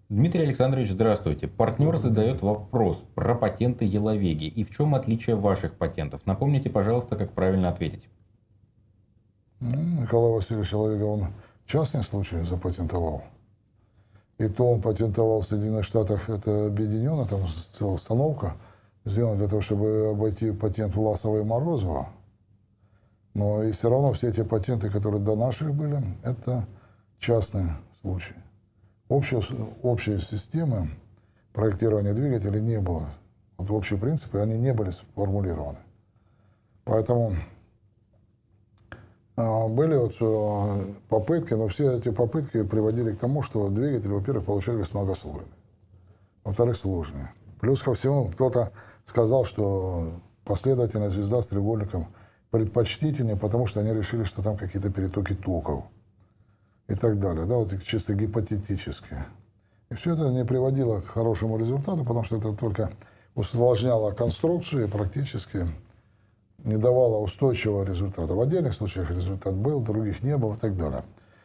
Дмитрий Александрович, здравствуйте. Партнер задает вопрос про патенты Еловеги и в чем отличие ваших патентов. Напомните, пожалуйста, как правильно ответить. Николай Васильевич Еловега, он частный случай запатентовал. И то он патентовал в Соединенных Штатах, это объединенно, там целая установка сделана для того, чтобы обойти патент Власова и Морозова. Но и все равно все эти патенты, которые до наших были, это частные случаи. Общей системы проектирования двигателей не было. Вот общие принципы, они не были сформулированы. Поэтому были вот попытки, но все эти попытки приводили к тому, что двигатели, во-первых, получались многослойные, во-вторых, сложные. Плюс ко всему, кто-то сказал, что последовательная звезда с треугольником предпочтительнее, потому что они решили, что там какие-то перетоки токов и так далее, да, вот чисто гипотетически. И все это не приводило к хорошему результату, потому что это только усложняло конструкцию и практически не давало устойчивого результата. В отдельных случаях результат был, в других не было и так далее.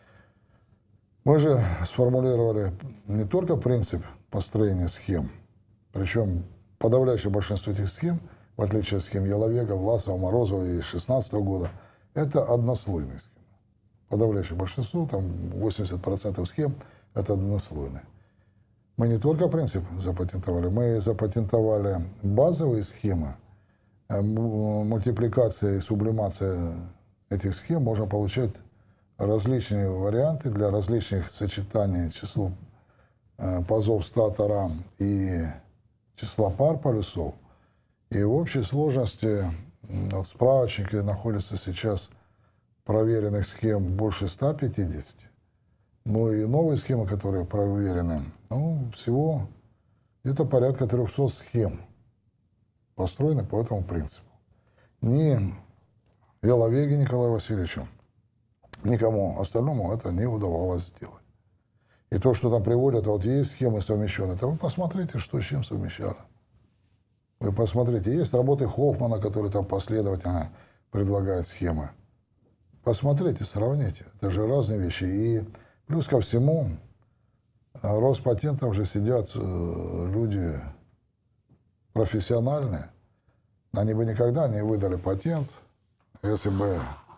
Мы же сформулировали не только принцип построения схем, причем подавляющее большинство этих схем, в отличие от схем Еловега, Власова, Морозова и 2016 года, это однослойные схемы. Подавляющее большинство, там 80% схем, это однослойные. Мы не только принцип запатентовали, мы запатентовали базовые схемы. Мультипликация и сублимация этих схем можно получать различные варианты для различных сочетаний числа пазов статора и числа пар полюсов. И в общей сложности в справочнике находится сейчас проверенных схем больше 150. Ну и новые схемы, которые проверены, всего где-то порядка 300 схем построены по этому принципу. Ни Еловеге Николаю Васильевичу, никому остальному это не удавалось сделать. И то, что там приводят, вот есть схемы совмещенные, то вы посмотрите, что с чем совмещали. Вы посмотрите, есть работы Хоффмана, который там последовательно предлагает схемы. Посмотрите, сравните. Это же разные вещи. И плюс ко всему, Роспатентом же сидят люди профессиональные. Они бы никогда не выдали патент, если бы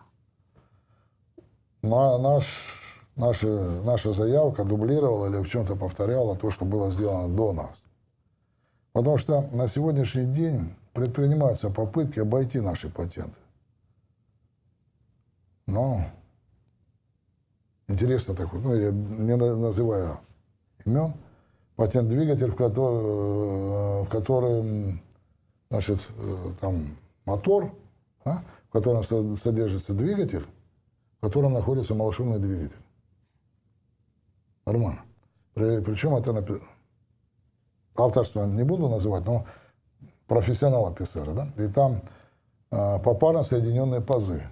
наша заявка дублировала или в чем-то повторяла то, что было сделано до нас. Потому что на сегодняшний день предпринимаются попытки обойти наши патенты. Но интересно такое, я не называю имен, патент-двигатель, в котором, значит, там мотор, в котором содержится двигатель, в котором находится малошумный двигатель. Нормально. Причем это авторство не буду называть, но профессионалы писали, да? И там попарно соединенные пазы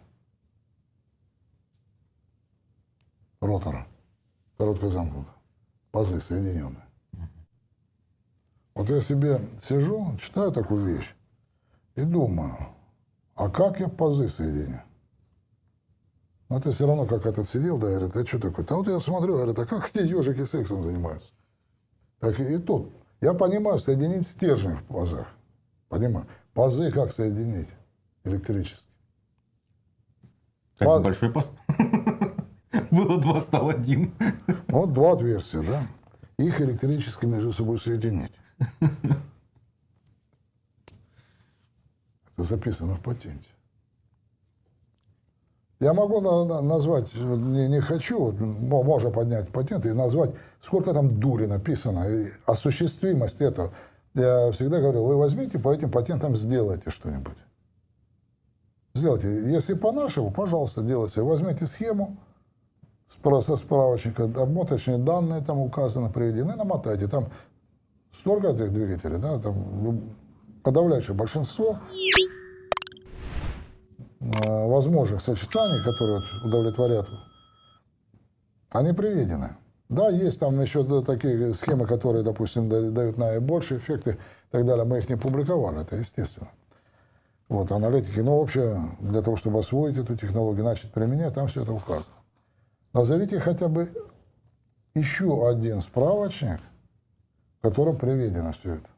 ротора, короткой замкнутой, пазы соединенные. Вот я себе сижу, читаю такую вещь и думаю, а как я пазы соединю? Но это все равно, как этот сидел, да, говорит, а что такое? А вот я смотрю, говорит, а как эти ежики сексом занимаются? Так и тут. Я понимаю, соединить стержни в пазах. Понимаю. Пазы как соединить электрически? Кстати, большой паз. Было 2, стал 1. Вот 2 отверстия, да? Их электрически между собой соединить. Это записано в патенте. Я могу назвать, не хочу, можно поднять патент и назвать, сколько там дури написано, и осуществимость этого. Я всегда говорил, вы возьмите по этим патентам, сделайте что-нибудь. Сделайте. Если по-нашему, пожалуйста, делайте. Возьмите схему со справочника, обмоточные данные там указаны, приведены, намотайте. Там столько этих двигателей, да, там подавляющее большинство возможных сочетаний, которые удовлетворят, они приведены. Да, есть там еще такие схемы, которые, допустим, дают наибольшие эффекты и так далее. Мы их не публиковали, это естественно. Вот, аналитики, но вообще, для того, чтобы освоить эту технологию, начать применять, там все это указано. Назовите хотя бы еще один справочник, в котором приведено все это.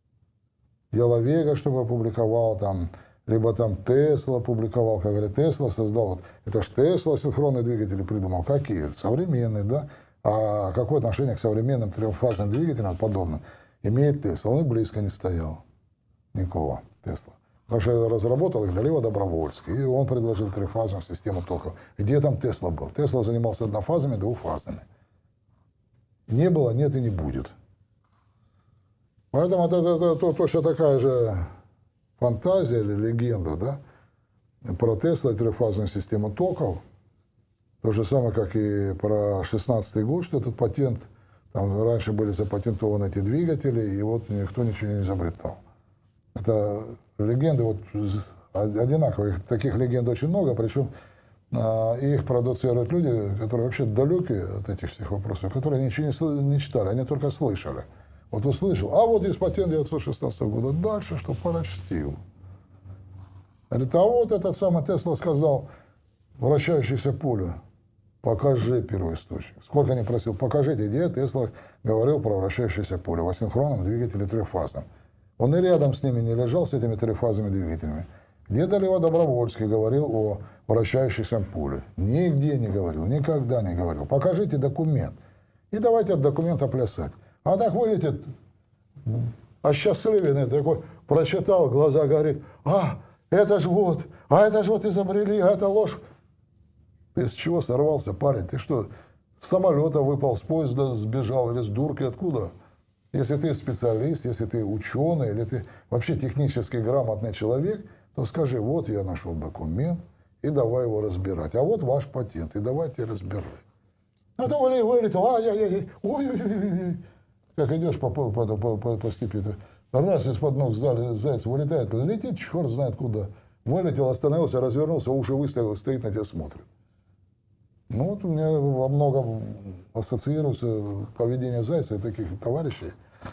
Яловега, чтобы опубликовал там, либо там Тесла публиковал, как говорят, Тесла создал. Вот, это ж Тесла синхронные двигатели придумал. Какие? Современные, да? А какое отношение к современным трехфазным двигателям подобным имеет Тесла? Он и близко не стоял, Никола Тесла. Потому что разработал их Далево Добровольский, и он предложил трехфазную систему токов. Где там Тесла был? Тесла занимался однофазами, двухфазными. Не было, нет и не будет. Поэтому это точно такая же фантазия или легенда, да, про Тесла и трехфазную систему токов. То же самое, как и про 16-й год, что этот патент, там раньше были запатентованы эти двигатели, и вот никто ничего не изобретал. Это легенды вот одинаковые. Таких легенд очень много, причем их продуцируют люди, которые вообще далекие от этих всех вопросов, которые ничего не читали, они только слышали. Вот услышал, а вот есть патент 1916 года, дальше что прочтил. Говорит, а вот этот самый Тесла сказал, вращающееся поле, покажи первоисточник. Сколько не просил, покажите, где Тесла говорил про вращающееся поле в асинхронном двигателе трехфазном. Он и рядом с ними не лежал, с этими трехфазными двигателями. Где-то Лева Добровольский говорил о вращающемся поле. Нигде не говорил, никогда не говорил. Покажите документ. И давайте от документа плясать. А так вылетит, осчастливенный такой, прочитал, глаза горит. Это ж вот изобрели, а это ложь. Ты с чего сорвался, парень? Ты что, с самолета выпал, с поезда сбежал или с дурки? Откуда? Если ты специалист, если ты ученый, или ты вообще технически грамотный человек, то скажи, вот я нашел документ, и давай его разбирать. А вот ваш патент, и давайте разбирать. А то вылетел, ой-ой-ой. Как идешь по степи, раз из-под ног заяц вылетает, летит, черт знает куда. Вылетел, остановился, развернулся, уши выставил, стоит на тебя, смотрит. Ну вот у меня во многом ассоциируется поведение зайца и таких товарищей.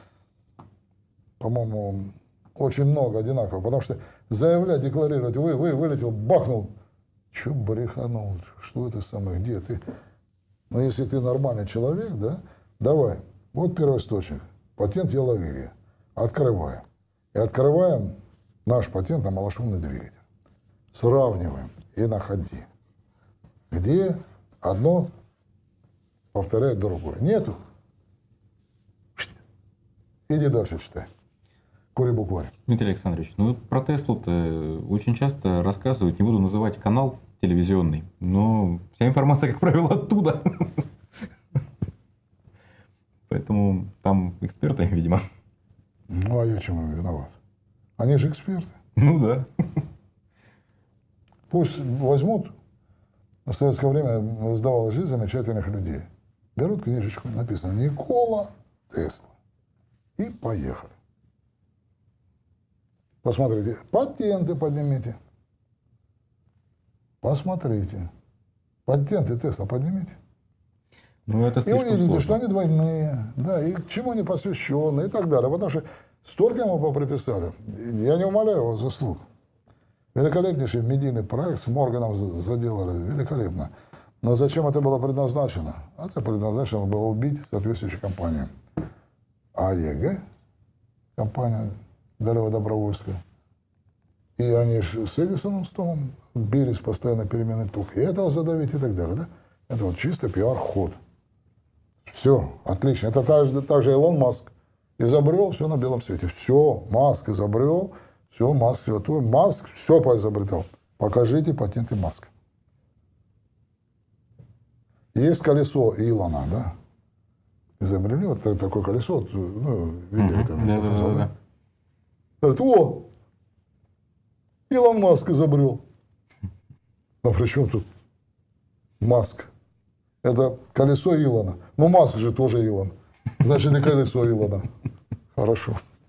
По-моему, очень много одинаково. Потому что заявлять, декларировать, вылетел, бахнул. Че бреханул? Что это самое? Где ты? Но если ты нормальный человек, да, давай. Вот первоисточник. Патент Яловеги. Открываем. И открываем наш патент на малошумный двигатель. Сравниваем и находи. Где одно повторяет другое. Нету. Иди дальше читай. Кури букварь. Дмитрий Александрович, ну про Теслу-то очень часто рассказывают, не буду называть канал телевизионный, но вся информация, как правило, оттуда. Поэтому там эксперты, видимо. Ну, а я чему виноват? Они же эксперты. Ну да. Пусть возьмут. В советское время издавалась жизнь замечательных людей. Берут книжечку, написано Никола Тесла. И поехали. Посмотрите. Патенты поднимите. Посмотрите. Патенты Тесла поднимите. Ну, это и увидите, сложно. что они двойные, да, и к чему они посвящены, и так далее. Потому что столько ему поприписали. Я не умаляю его заслуг. Великолепнейший медийный проект с Морганом заделали. Великолепно. Но зачем это было предназначено? Это предназначено было убить соответствующую компанию. АЕГ, компания Далево Добровольская. И они с Эдисоном, с Томом бились постоянно перемены ток. И этого задавить и так далее. Да? Это вот чисто пиар-ход. Все, отлично. Это также Илон Маск. Изобрел все на белом свете. Все, Маск изобрел, все, Маск святой. Маск все поизобретал. Покажите патенты Маска. Есть колесо Илона, да? Изобрели вот такое колесо. Ну, видели там. Да. Говорит, о, Илон Маск изобрел. А при чем тут Маск? Это колесо Илона. Ну, Маск же тоже Илон. Значит, и колесо Илона. Хорошо.